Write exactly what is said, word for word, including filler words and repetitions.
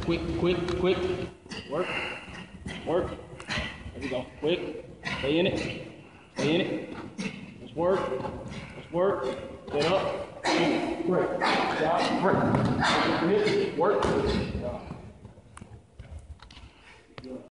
quick, quick, quick. Work, work. There we go. Quick. Stay in it. Stay in it. Let's work. Let's work. Get up. Break. Stop. Break. Work.